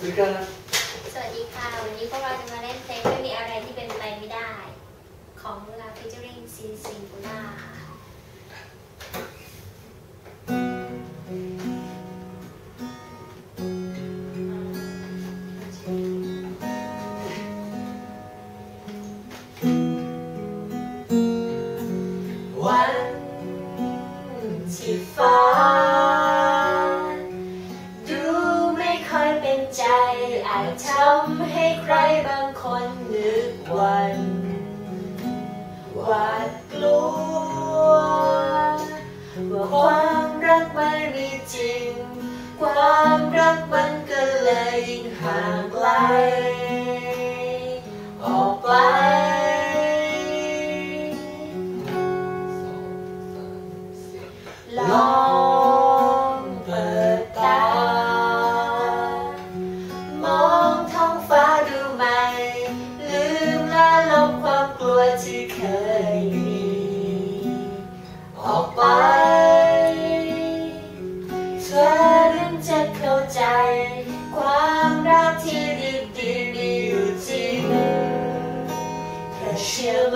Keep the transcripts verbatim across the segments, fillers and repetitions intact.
สวัสดีครับสวัสดีค่ะวันนี้พวกเราจะมาเล่นเพลงไม่มีอะไรที่เป็นไปไม่ได้ของลาฟิเจอริงซีซิงคูล่าวันที่ฟ้าดูไม่ค่อยเป็นใจอาจทำให้ใครบางคนนึกวันหวาดกลัวว่าความรักไม่มีจริงความรักมันก็เลยยิ่งห่างไกลออกไปลองเปิดตามองท้องฟ้าดูใหม่ลืมละลบความกลัวที่เคยมีออกไปเธอนั้นจะเข้าใจความรักที่ดีๆมีอยู่จริงเธอเชื่อไหม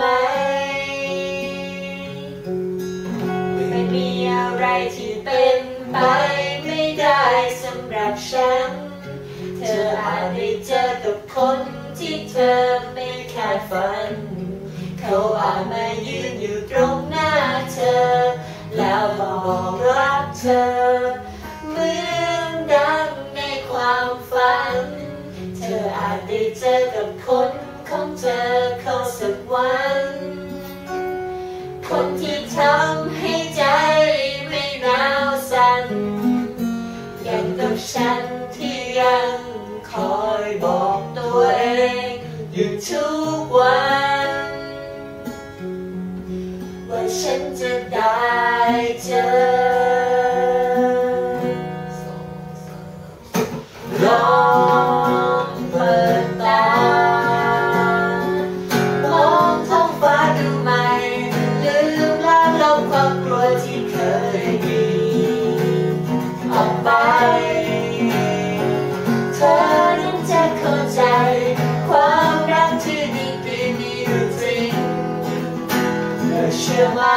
ไม่มีอะไรที่เป็นไปไม่ได้สำหรับฉันเธออาจได้เจอกับคนที่เธอไม่คาดฝันเขาอาจมายืนอยู่ตรงหน้าเธอแล้วบอกรักเธอเหมือนดังในความฝันเธออาจได้เจอกับคนของเธอเขาสักวันคนที่ทำให้ใจไม่หนาวสั่นอย่างกับฉันที่ยังคอยบอกตัวเองอยู่ทุกวันว่าฉันจะได้เจอลองเปิดตามองท้องฟ้าดูใหม่ลืมละลบความกลัวที่เคยมีออกไปเธอนั้นจะเข้าใจความรักที่ดีๆมีอยู่จริงเธอเชื่อไหม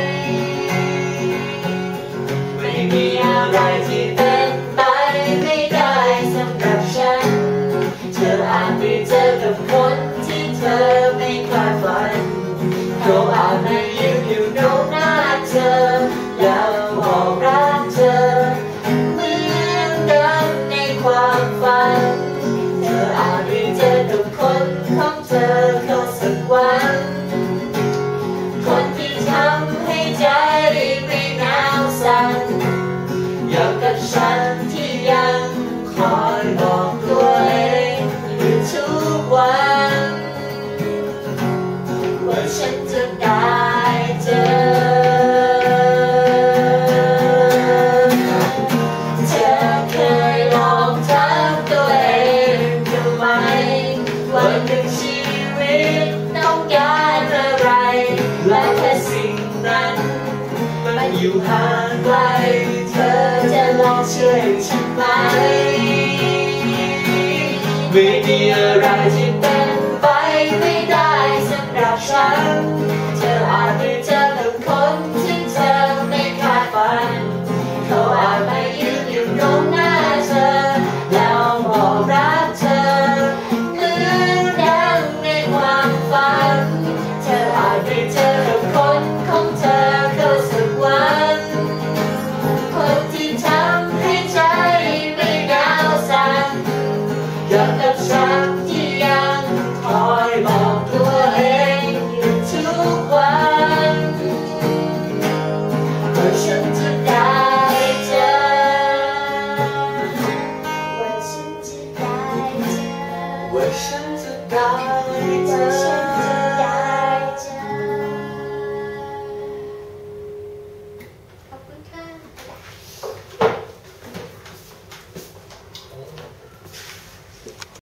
ไม่มีอะไรที่เป็นไปไม่ได้สำหรับฉันเธออาจไปเจอกับคนที่เธอไม่คาดฝันเขาอาจมายืนอยู่ตรงหน้าเธอแล้วบอกรักเธอเหมือนดังในความฝันเธออาจไปเจอกับคนของเธอเขาสักวันคนที่ทำให้ใจไม่หนาวสั่นอย่างกับฉันที่ยังคอยบอกตัวเองอยู่ทุกวันว่าฉันจะได้เจอเธอเคยลองถามตัวเองดูไหมว่าหนึ่งชีวิตต้องการอะไรและแค่สิ่งนั้นมันอยู่ห่างไกลเธอจะลองช่วยฉันไหมไม่มีอะไรที่